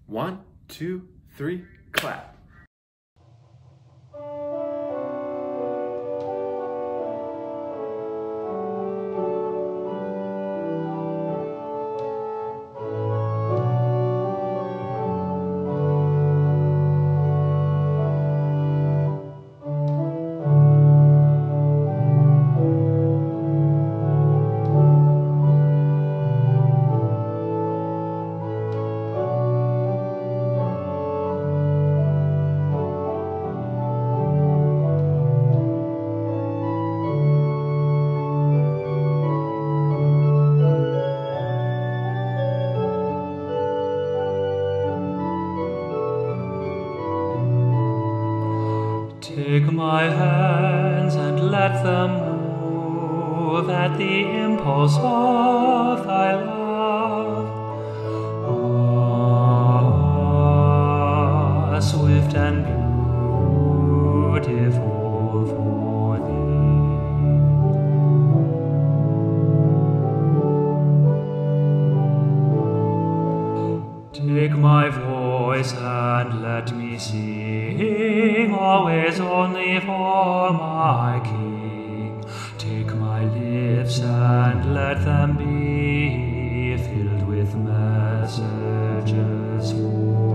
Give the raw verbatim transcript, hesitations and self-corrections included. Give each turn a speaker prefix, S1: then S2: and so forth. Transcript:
S1: One, two, three, clap.
S2: Take my hands and let them move at the impulse of thy love. Ah, swift and beautiful for thee. Take my voice and let me sing, always only for my King. Take my lips and let them be filled with messages for